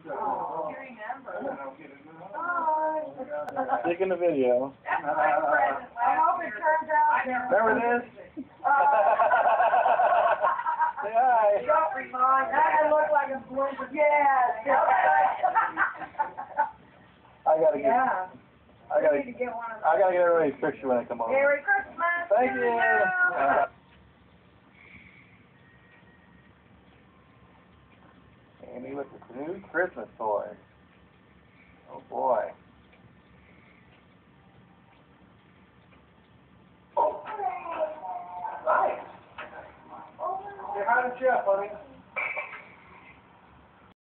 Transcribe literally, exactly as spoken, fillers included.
Oh, you remember. Hi. Taking the video. That's my present. I hope it turns out. Remember this? Uh, Say hi. Don't remind. That look like a blizzard. Yes. I gotta get. Yeah. I gotta. We need to get one of I those. gotta get everybody's picture when I come over. Merry Christmas. Thank to you. Uh, Amy with the new Christmas toy. Oh boy. Oh. Nice. Say hi to Jeff, honey.